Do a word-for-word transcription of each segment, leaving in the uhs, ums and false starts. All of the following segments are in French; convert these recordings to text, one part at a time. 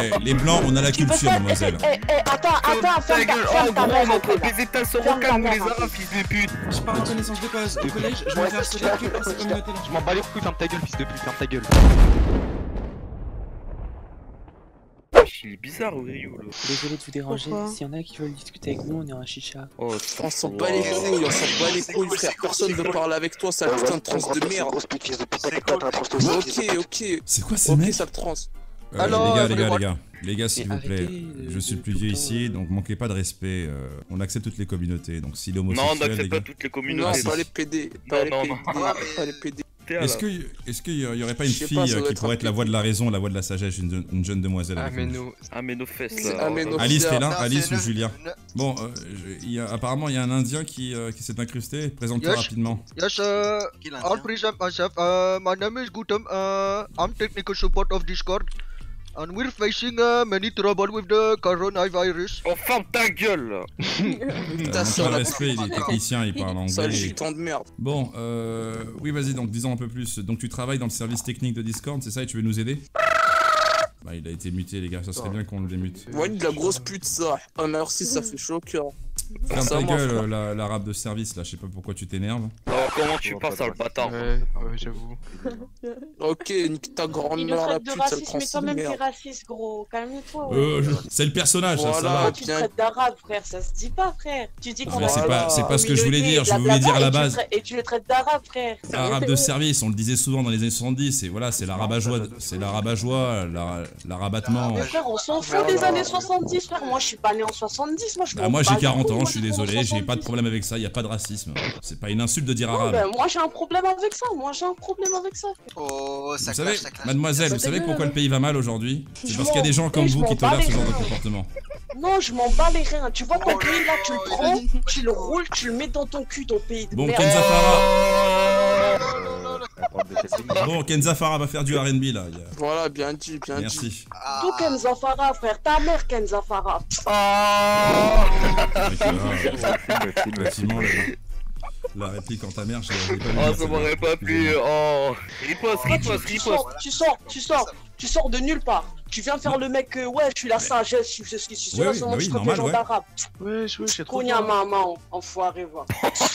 Eh, les blancs, on a la culture, mademoiselle. Eh, eh, attends, attends, ferme ta ferme ta mère. Les états sont au les arabes, fils de pute. Je pars en connaissance de cause. Au collège, je vais faire harceler que par cette communauté-là. Je m'en bats les couilles, ferme ta gueule, fils de pute, ferme ta gueule. Il est bizarre, Ryu, là. Désolé de vous déranger, s'il y en a qui veulent discuter avec nous, on est en chicha. Oh, on s'en bat les couilles, on s'en bat les couilles, frère. Personne veut parler avec toi, sale putain de trans de merde. Ok, ok. C'est quoi ces mecs? Ok, sale trans. Euh, Alors, les gars, les gars, les gars, les gars, s'il vous plaît, je suis le plus vieux ici, donc manquez pas de respect. Euh, on accepte toutes les communautés, donc si l'homosexuel. Non, on n'accepte pas toutes les communautés. Non, pas les P D, pas les P D, pas les P D. Est-ce que, est-ce qu'il y aurait pas une fille pas, qui pourrait être la voix de la raison, la voix de la sagesse, une, une jeune demoiselle avec nous? Ah mais nos fesses là. Alice, t'es là? Alice ou Julien? Bon, euh, y a, apparemment il y a un Indien qui, euh, qui s'est incrusté. Présente-toi yes. rapidement. Yes, uh, all present myself. Uh, my name is Gautam. Uh, I'm technical support of Discord. And we're facing uh, many trouble with the coronavirus. Oh, ferme ta gueule là. Putain, sur le respect, il est technicien, il parle anglais. Sale gitan de merde. Bon, euh... oui, vas-y, donc disons un peu plus. Donc tu travailles dans le service technique de Discord, c'est ça, et tu veux nous aider? Bah, il a été muté, les gars, ça serait bien qu'on le démute. Ouais, de la grosse pute, ça. Ah, merci, ça fait chaud au cœur. Ferme ta gueule, la, la rap de service, là, je sais pas pourquoi tu t'énerves. Alors, comment tu passes, sale bâtard? Ouais, ouais, j'avoue. Ok, nique ta grand-mère, la pute, sale trans de merde. Mais toi-même, t'es raciste, gros, calme-toi. Euh, je... C'est le personnage, ça, ça va. Tu traites d'arabe, frère, ça se dit pas, frère. Tu dis qu'on a... C'est pas, pas ce que je voulais dire, je voulais dire à la base. Et tu le traites d'arabe, frère. Arabe de service, on le disait souvent dans les années soixante-dix, et voilà, c'est l'arabe à joie, c'est l'arabe à joie, la rabattement. Mais frère, on s'en fout des années soixante-dix, frère. Moi, je suis pas né en soixante-dix, moi je Bah, moi j'ai quarante ans, je suis désolé, j'ai pas de problème avec ça, y a pas de racisme. C'est pas une insulte de dire arabe. Bah, moi j'ai un problème avec ça, moi j'ai un problème avec ça. Oh, ça vous savez, mademoiselle, vous savez pourquoi le pays va mal aujourd'hui? C'est parce qu'il y a des gens comme vous qui tolèrent ce genre de comportement. Non, je m'en bats les reins. Tu vois ton pays là, tu le prends, tu le roules, tu le mets dans ton cul, ton pays de bon, merde. Kenza Farah. Bon, Kenza Farah va faire du R and B là. Voilà, bien dit, bien Merci. dit. Merci. Tout Kenza Farah, frère. Ta mère, Kenza Farah. Effectivement, la réplique en ta mère, je l'ai pas vu. Oh, ça m'aurait pas plu. Oh, riposte, riposte, riposte. Tu sors, tu sors, tu sors de nulle part. Tu viens faire le mec, euh, ouais, je suis la sagesse, je suis ceci, je suis là, seulement je traite les gens d'arabe. Ouais, je sais trop. Cogna maman, enfoiré, va.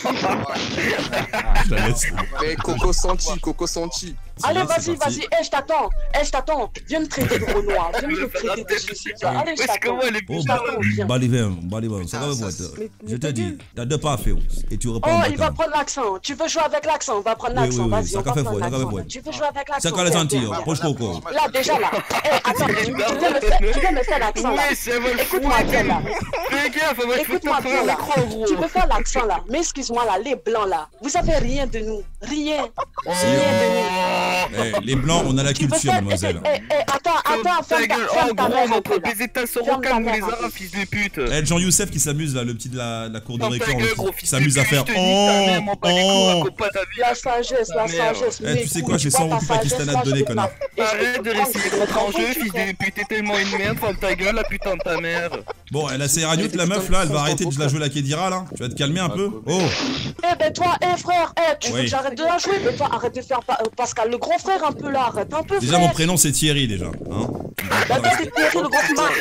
Je la laisse. Mais Coco Santi, Coco Santi. Allez, vas-y, vas-y, eh, je t'attends, eh, je t'attends. Viens me traiter de Renoir, viens me traiter de ceci. Allez, je t'attends. Oh, Baliver, Baliver, ça va, moi. Je te dis, t'as deux parfaits et tu reprends. Oh, il va prendre l'accent. Tu veux jouer avec l'accent, on va prendre l'accent, vas-y, on va prendre l'accent. Tu veux jouer avec l'accent. Ça quand les Antilles, proche Coco. Là, déjà, là. Eh, attends, tu viens me faire l'accent là. Écoute-moi bien là. Écoute-moi bien là. Tu veux faire l'accent là. Mais excuse-moi là, les blancs là. Vous savez rien de nous. Rien. Rien de nous. Les blancs, on a la culture, mademoiselle. Eh, eh, attends, attends, ferme ta mère. Les états sont au les arabes, fils de pute. Eh, Jean Youssef qui s'amuse là, le petit de la cour de récré, qui s'amuse à faire oh, oh. La sagesse, la sagesse. Eh, tu sais quoi, j'ai cent roupies pakistanais à te donner, connard. Arrête de réciter notre enjeu, fils de pute. T'es tellement une merde, ferme ta gueule, la putain de ta mère. Bon, elle a ses ragnoutes, la meuf là, elle va arrêter de la jouer la Kedira là. Tu vas te calmer un peu. Oh. Eh ben toi, eh frère, eh tu veux que j'arrête de la jouer? Mais toi, arrête de faire Pascal le grand frère un peu là, arrête un peu. Déjà mon prénom c'est Thierry déjà, hein. Bah toi c'est Thierry le grand frère.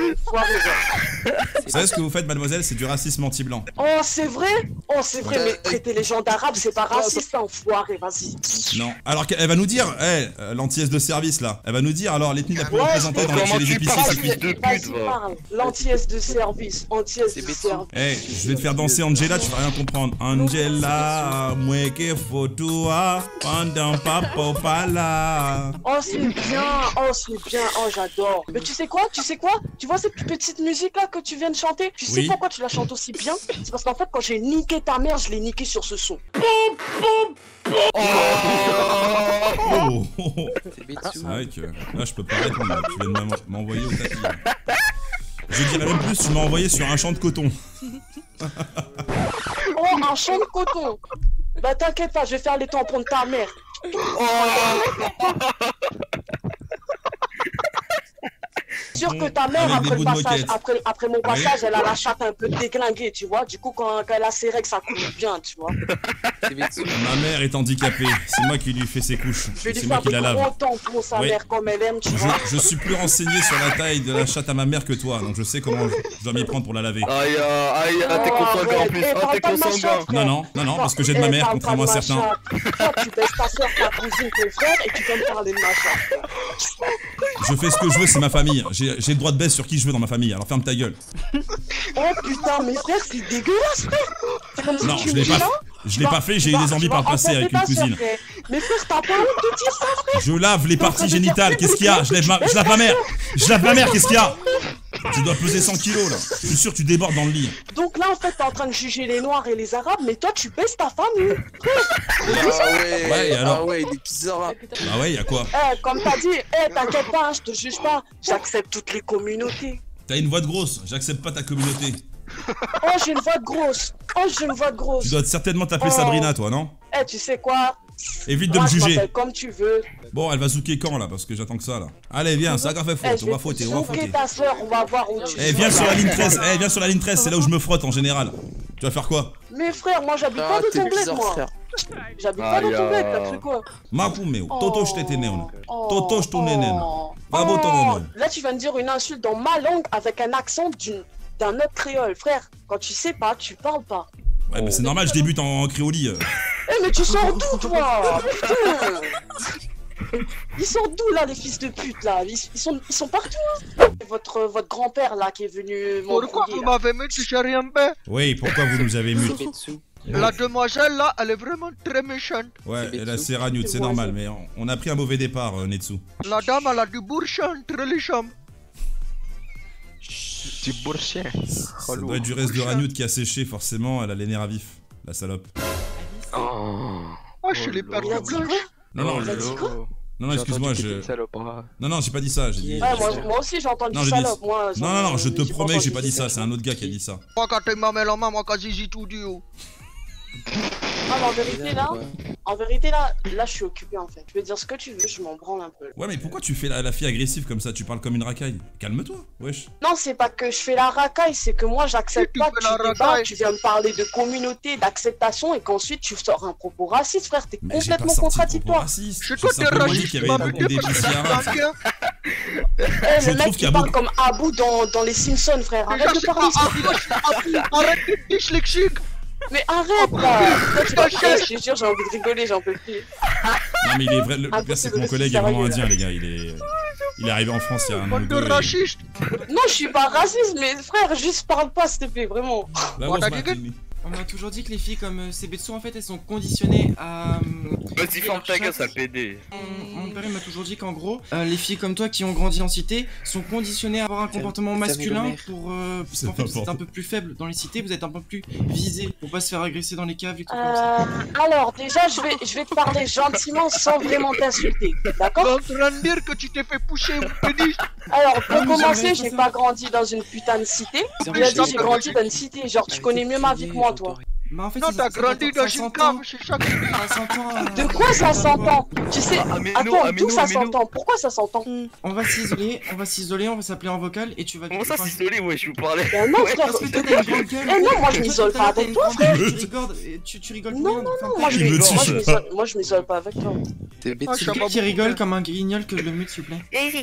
Vous savez ce que vous faites, mademoiselle? C'est du racisme anti-blanc. Oh c'est vrai? Oh c'est vrai, mais traiter les gens d'arabes c'est pas raciste, enfoiré, vas-y. Non, alors elle va nous dire, eh, l'antillaise de service là, elle va nous dire alors l'ethnie la plus représentée dans chez les épiciers c'est qui? Vas-y parle, l'antillaise de service, antillaise de service. Eh, je vais te faire danser Angela, tu vas rien comprendre. Angela, moi que photo pendant papa là. Oh c'est bien, oh c'est bien, oh j'adore. Mais tu sais quoi, tu sais quoi? Tu vois cette petite musique là que tu viens de chanter? Tu sais pourquoi tu la chantes aussi bien? C'est parce qu'en fait quand j'ai niqué ta mère, je l'ai niqué sur ce son. Oh, c'est vrai que là je peux pas répondre, tu viens de m'envoyer au tapis. Je dirais même plus, tu m'as envoyé sur un champ de coton. Oh, un champ de coton. Bah t'inquiète pas, je vais faire les tampons de ta mère. Oh. sûr que ta mère, après, le passage, après, après mon passage, elle a la chatte un peu déglinguée, tu vois. Du coup, quand, quand elle a ses règles, ça coule bien, tu vois. Ma mère est handicapée, c'est moi qui lui fais ses couches. Je vais lui C'est faire moi qui la des lave. gros tampons, sa Oui. mère, comme elle aime, tu Je, vois. je suis plus renseigné sur la taille de la chatte à ma mère que toi, donc je sais comment je, je dois m'y prendre pour la laver. Aïe, aïe, aïe, t'es Oh, consanguin en arrête. plus. Eh, Ah, parle t'es pas de ma consanguin. chatte, Non, non, non, non, parce que j'ai de ma Eh, mère, parle contrairement à pas de ma certains. chatte. Toi, tu baisses ta soeur, ta cousine, ton frère, et tu viens me parler de ma chatte. Je fais ce que je veux, c'est ma famille. J'ai j'ai le droit de baisse sur qui je veux dans ma famille, alors ferme ta gueule. Oh putain, mais frère, c'est dégueulasse, frère. C'est comme si Non, tu je l'ai me dis pas, là, je l'ai pas fait, j'ai eu des envies par le passé avec une cousine. Mais frère, t'as pas honte de dire ça, frère. Je lave les parties génitales, qu'est-ce qu'il y a? Je lève ma, je lave ma mère. Je lave ma mère, qu'est-ce qu'il y a? Tu dois peser cent kilos là. Je suis sûr que tu débordes dans le lit. Donc là, en fait, t'es en train de juger les Noirs et les Arabes, mais toi, tu baisses ta famille. Ah ouais, Ouais, et alors ah ouais, il est bizarre. Bah ouais, y'a quoi? Eh, comme t'as dit, eh, t'inquiète pas, hein, je te juge pas. J'accepte toutes les communautés. T'as une voix de grosse, j'accepte pas ta communauté. Oh, j'ai une voix de grosse. Oh, j'ai une voix de grosse. Tu dois certainement t'appeler Oh. Sabrina, toi, non? Eh, tu sais quoi? Évite de Moi, me je juger. m'appelle comme tu veux. Bon, elle va zouker quand là? Parce que j'attends que ça là. Allez, viens, ça a fait Eh, faute, je on va vais frotter, te on va zouker frotter. ta soeur, on va voir où tu Eh, viens sois. sur la ligne treize, eh, viens sur la ligne treize, c'est là où je me frotte en général. Tu vas faire quoi? Mais frère, moi, j'habite Ah, pas dans t'es ton bled, bizarre, moi. frère. J'habite pas dans ton Aïe, bled, euh. t'as cru quoi? Makumeo, Toto je t'étais né, on. Oh, Toto je t'en ai né. oh, Bravo, ton oh. nom. Là, tu viens de dire une insulte dans ma langue avec un accent d'une d'un autre créole, frère. Quand tu sais pas, tu parles pas. Ouais, mais c'est normal, je débute en, en créolie. euh. Eh, mais tu sors d'où, toi? Putain. Ils sortent d'où, là, les fils de pute, là? Ils, ils sont, ils sont partout, hein. Votre, votre grand-père, là, qui est venu Pourquoi m'embrouiller, vous là. m'avez mis si j'ai rien fait? Oui, pourquoi vous nous avez mis? La demoiselle là, elle est vraiment très méchante. Ouais, et là c'est Ragnout, c'est normal, mais on, on a pris un mauvais départ, euh, Netsu. La dame, elle a du bourchon entre les jambes. Du bourchon. Ça doit être du reste de Ragnout qui a séché, forcément, elle a les nerfs à vif, la salope. Oh. Oh, je l'ai perdu Il a de dit quoi? blanche. Non, non, Il a dit quoi? non, non, excuse-moi, je... Salopard. Non, non, j'ai pas dit ça, j'ai dit... Ouais, moi, moi aussi, j'ai entendu Non, j'ai dit- salope, moi. Non, non, non, je te j'ai promets que j'ai pas entendu dit ça, ça. c'est un autre gars qui a dit ça. Moi, quand tu m'as mis la main, moi, quand j'ai tout dit. oh. Ah, mais en vérité, là, en vérité, là, là, je suis occupé, en fait. Tu veux dire ce que tu veux, je m'en branle un peu. Ouais, mais pourquoi tu fais la, la fille agressive comme ça? Tu parles comme une racaille. Calme-toi, wesh. Non, c'est pas que je fais la racaille, c'est que moi, j'accepte Tu pas fais que la tu débattes, racaille. tu viens me parler de communauté, d'acceptation, et qu'ensuite, tu sors un propos raciste, frère. T'es Mais j'ai pas complètement sorti de propos contradictoire. racistes. Chez J'ai toi, t'es simplement dit raciste, qu'il y tu m'as avait beaucoup buté parce que d'épiciers t'es arabes. blanquin. Eh, Je le trouve mec qu'il y a qui parle beaucoup- comme Abou dans, dans les Simpsons, frère. Déjà, Arrête de c'est parler. pas Abou, arrête d'être dyslexique. Mais arrête, là. Toi, tu vas chier, je te jure, j'ai envie de rigoler, j'en peux plus. Non, mais il est vrai, le Ah, pire c'est c'est que mon vrai, collègue c'est est vraiment sérieux, indien, les gars. Il est, il est arrivé en France il y a un an ou Bande de deux. et- racistes. Non, je suis pas raciste, mais frère, juste parle pas, s'il te plaît, vraiment. Là, On on a se dit bat, que- il- On m'a toujours dit que les filles comme euh, Sebetsu en fait elles sont conditionnées à. euh, Vas-y, ferme ta gueule, sale ça. pédé. Mon, mon père il m'a toujours dit qu'en gros, euh, les filles comme toi qui ont grandi en cité sont conditionnées à avoir un comportement fermez masculin le maire. pour. Euh, parce C'est qu'en fait pas vous êtes fort. un peu plus faible dans les cités, vous êtes un peu plus visé pour pas se faire agresser dans les caves et tout comme ça. Euh, alors, déjà, je vais, je vais te parler gentiment sans vraiment t'insulter, d'accord? T'es en train de dire que tu t'es fait pousser au pénis. Alors, pour Ah, mais commencer, j'aimerais j'ai pas pas ça. grandi dans une putain de cité. C'est Il a un dit peu j'ai ça. grandi dans une cité, genre tu connais mieux ma vie que moi, toi. Bah en fait Non, ça- t'as ça- grandi ça- dans ça une s'entend. cave, c'est ça que Ça s'entend, euh, De quoi ça s'entend? Tu sais, Ah, mais non, attends, ah, mais d'où non, ça mais non. s'entend? Pourquoi ça s'entend? On va s'isoler, on va s'isoler, on va s'appeler en vocal et tu vas. Comment ça, enfin, s'isoler, ouais, je vous parlais. Ben non, Ouais, frère, Parce que de toi quoi t'as une tu- grande gueule. Eh non, moi je Toi, m'isole tout à pas l'heure, t'as avec une toi, grande frère. gueule, Tu rigoles, et tu, tu rigoles Non, pour rien, non, enfin, non, moi je Il me m'isole, moi, tue. je m'isole- moi je m'isole pas avec toi. T'es bête. Ah, C'est quelqu'un qui rigole comme un guignol que je le mute s'il vous plaît.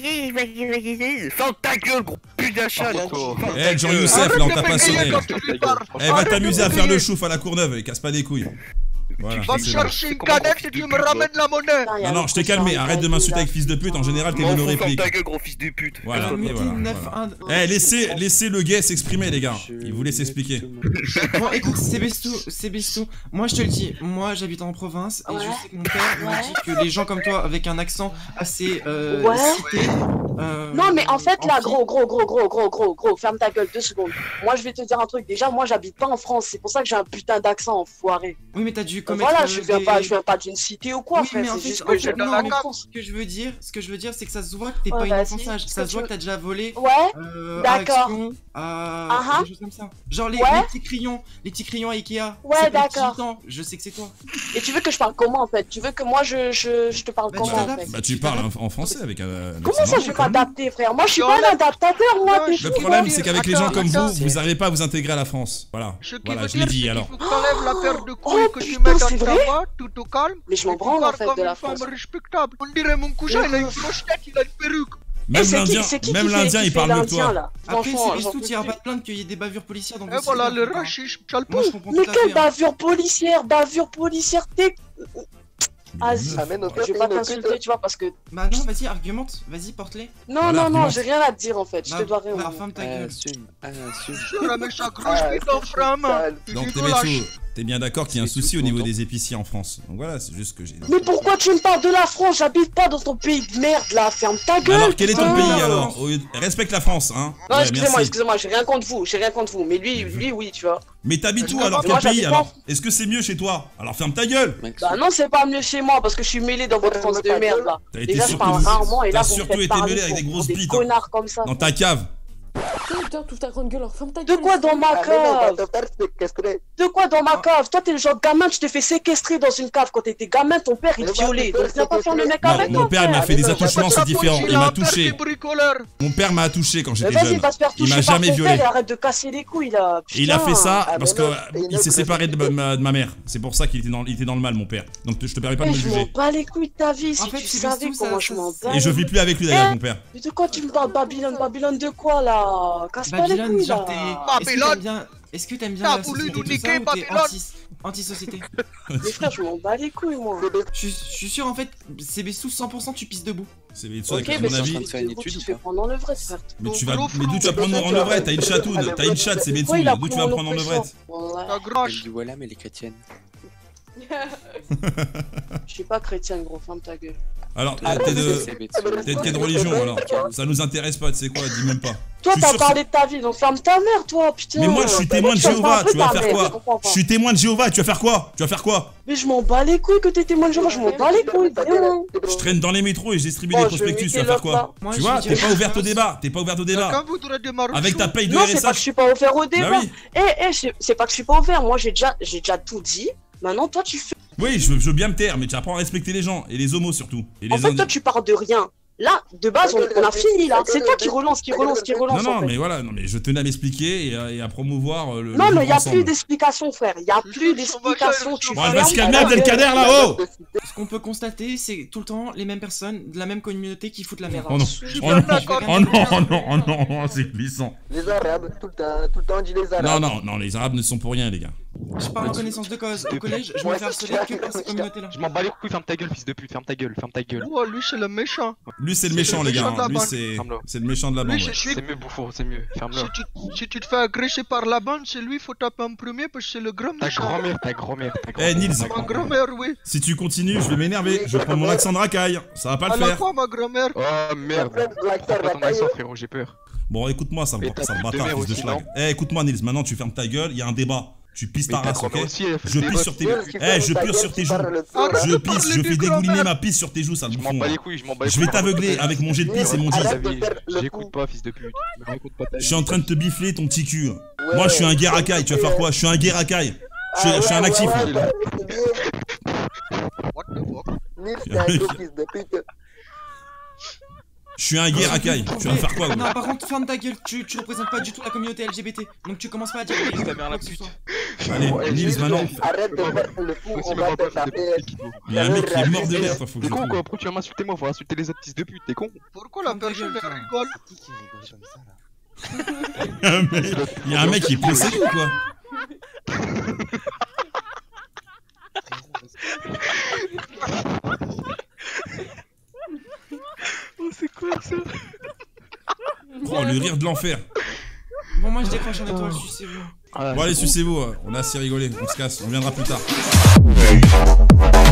Ferme ta gueule, gros putain d'achat, Rien toi. dit. Eh, Jean Youssef, là on t'a pas sonné. là. quand tu lui parles. Eh, va Arrête t'amuser de à faire le crier. chouf à la Courneuve, et casse pas les couilles. Voilà, Va me c'est bon. chercher une canette et tu me ramènes la monnaie. Putain, y a Non, non, le je t'ai professeur calmé, arrête de Ibrahim, m'insulter là. avec fils de pute, en général t'es M'en fous, ferme mono-réplique. ta gueule, gros fils de pute. Voilà, Euh, et mettez voilà. neuf, voilà. un- Eh, laissez, laissez le gay s'exprimer, les gars. Il voulait s'expliquer. Bon, écoute, c'est Bestou, c'est Bestou. Moi, je te le dis, moi, j'habite en province et Ouais. je sais que mon père me Ouais. dit que les gens comme toi, avec un accent assez euh, Ouais. cité. euh, Non mais en fait là en gros gros gros gros gros gros gros ferme ta gueule deux secondes. Moi je vais te dire un truc, déjà moi j'habite pas en France, c'est pour ça que j'ai un putain d'accent enfoiré. Oui, mais t'as dû commettre. Voilà, euh, je viens des- pas je viens pas d'une cité ou quoi Oui, frère, mais en c'est fait, juste en que fait, je dans non, la mais cave. ce que je veux dire, ce que je veux dire, c'est que ça se voit que t'es Ouais, pas vas-y, inoffensage. ce Ça que se voit tu que t'as déjà volé. Ouais. Euh, D'accord. à Action, à Ah, des choses comme ça. Genre les, Ouais. les petits crayons, les petits crayons à Ikea. Ouais, c'est pas les d'accord. petits gitans, je sais que c'est toi. Et tu veux que je parle comment en fait? Tu veux que moi je, je, je te parle Bah, comment tu en t'adaptes. fait? Bah, tu parles en en français avec un. Comment ça je vais parle t'adapter, frère. Moi, je suis pas un adaptateur, moi. Le problème, c'est qu'avec les gens comme vous, vous n'arrivez pas à vous intégrer à la France. Voilà. Voilà, je l'ai dit alors. Tu enlèves la paire de couilles que tu mets dans ta voix, tout au calme. Mais je m'en branle en fait de la France. Respectable. On dirait mon cousin, il a une grosse tête, il a une perruque. Même l'Indien, même l'Indien, il parle mieux que toi. Après, c'est tout, il n'y aura pas de plainte qu'il y ait des bavures policières. Donc et voilà, le rachis, mais quelle bavure policière, bavure policière, t'es... Ah, je vais pas t'insulter, tu vois, parce que... Bah non, vas-y, argumente, vas-y, porte-les. Non, voilà, non, non, j'ai rien à te dire, en fait, je te dois rien. Bah, ferme ta gueule. Assume, assume. Donc, Téméchou, t'es bien d'accord qu'il y a un souci au niveau des épiciers en France. Donc voilà, c'est juste ce que j'ai dit. Mais pourquoi tu me parles de la France? J'habite pas dans ton pays de merde, là, ferme ta gueule. Alors, quel est ton pays, alors? Respecte la France, hein. Non, excusez-moi, excusez-moi, j'ai rien contre vous, j'ai rien contre vous, mais lui, lui, oui, tu vois. Mais t'habites où alors? Quel pays alors? Est-ce que c'est mieux chez toi? Alors ferme ta gueule! Bah non, c'est pas mieux chez moi parce que je suis mêlé dans votre France de merde là. Déjà, je parle rarement et là, vous surtout été mêlé avec des grosses bites connards comme ça. Dans ta cave. Putain, toute ta grande gueule, alors ferme ta gueule. De quoi dans ma cave? De quoi dans ma cave? Toi, t'es le genre de gamin, tu t'es fait séquestrer dans une cave quand t'étais gamin, ton père il te violait. Donc, viens pas faire le mec avec toi. Mon père il m'a fait des attouchements, c'est différent. Il m'a touché. Mon père m'a touché quand j'étais jeune. Il m'a jamais violé. Arrête de casser les couilles là. Il a fait ça parce qu'il s'est séparé de ma mère. C'est pour ça qu'il était dans le mal, mon père. Donc, je te permets pas de me juger. Je m'en bats les couilles de ta vie si tu savais comment je m'en bats. Et je vis plus avec lui d'ailleurs, mon père. Mais de quoi tu me parles, Babylone? Babylone de quoi là? Casse pas les couilles là. Est-ce que t'aimes bien la société tout ça ou t'es anti-société? Mais frère, je m'en bats les couilles moi. Je suis sûr en fait, C B sous cent pour cent tu pisses debout. C'est ok, à mon avis. Tu te fais prendre en levrette, frère. Mais tu vas, mais d'où tu vas prendre en levrette? T'as une chatoune, t'as une chatte, c'est Betsu. D'où tu vas prendre en levrette? Voilà, mais les chrétiennes. Je suis pas chrétienne, gros, ferme ta gueule. Alors, t'es de quelle religion alors? Ça nous intéresse pas, tu sais quoi, dis même pas. Toi, t'as parlé de ta vie, donc ferme ta mère, toi, putain. Mais moi, je suis témoin de Jéhovah, tu vas faire quoi? Je suis témoin de Jéhovah, tu vas faire quoi? Tu vas faire quoi? Mais je m'en bats les couilles que t'es témoin de Jéhovah, je m'en bats les couilles, vraiment. Je traîne dans les métros et je distribue des prospectus, tu vas faire quoi? Tu vois, t'es pas ouverte au débat, t'es pas ouverte au débat. Avec ta paye de R S H. Non, c'est pas que je suis pas ouvert au débat. Eh, eh, c'est pas que je suis pas ouvert, moi j'ai déjà tout dit. Maintenant, toi, tu fais. Oui, je veux bien me taire, mais tu apprends à respecter les gens, et les homos surtout. Et les en fait, toi, tu parles de rien. Là, de base, on, on a fini là. C'est toi qui relance, qui relance, qui relance. Non, non, en fait. mais voilà, non, mais je tenais à m'expliquer et à, et à promouvoir le. Non, mais il n'y a plus d'explications, frère. Il n'y a plus d'explications. Tu bon, elle va se calmer, Abdelkader là-haut. Ce qu'on peut constater, c'est tout le temps les mêmes personnes de la même communauté qui foutent la merde. Oh non, oh non, oh non, oh non, oh non, oh, c'est glissant. Les Arabes, tout le temps, tout le temps, on dit les Arabes. Non, non, non, les Arabes ne sont pour rien, les gars. Je parle en connaissance de cause. Au collège, je me fais harceler que par cette communauté-là. Je m'en bats les couilles, ferme ta gueule, fils de pute, ferme ta gueule, ferme ta gueule. Oh, lui, c'est le méchant. Lui, c'est le méchant, les gars. Lui, c'est le méchant de la bande. C'est mieux, bouffon, c'est mieux, ferme-le. Si tu te fais agresser par la bande, c'est lui, faut taper en premier parce que c'est le grand méchant. Ta grand-mère, ta grand-mère, ta grand-mère. Eh, Nils. Ma grand-mère, oui. Si tu continues, je vais m'énerver. Je vais prendre mon accent de racaille. Ça va pas le faire. Alors quoi, ma grand-mère? Oh merde. Prends pas ton accent, frérot, j'ai peur. Bon, écoute-moi, ça me bâtard, fils de schlag. Eh, écoute-moi, Nils, maintenant tu fermes ta gueule, il y a un débat. Tu pisses ta race, ok? Je pisse sur tes... Eh, je pisse sur tes joues. Je pisse, je fais dégouliner ma pisse sur tes joues, ça le bouffon. Je m'en bats les couilles, je m'en bats les couilles. Je vais t'aveugler avec mon jet de pisse et mon jean. J'écoute pas, fils de pute. Je suis en train de te bifler ton petit cul. Moi, je suis un gay racaille, tu vas faire quoi? Je suis un gay racaille. Je suis un actif. Je suis un gay racaille, tu vas faire quoi? Non, par contre, ferme ta gueule, tu, tu représentes pas du tout la communauté L G B T, donc tu commences pas à dire que ta mère la pute. Allez, Nils, maintenant. Arrête de faire le fou, on va te taper. Il y a un mec qui est mort de rire, toi, faut que je. T'es con quoi? Pourquoi tu vas m'insulter moi? Faut insulter les autres fils de pute, t'es con? Pourquoi la personne rigole? Il y a un mec qui est possédé ou quoi? Oh, c'est quoi ça? Oh, le rire de l'enfer. Bon, moi je décroche un étoile, sucez-vous. Bon, allez, sucez-vous, on a assez rigolé, on se casse, on viendra plus tard.